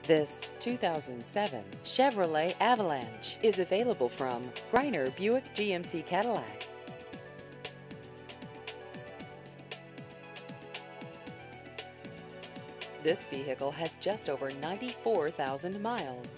This 2007 Chevrolet Avalanche is available from Greiner Buick GMC Cadillac. This vehicle has just over 94,000 miles.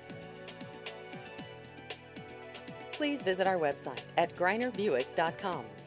Please visit our website at greinerbuick.com.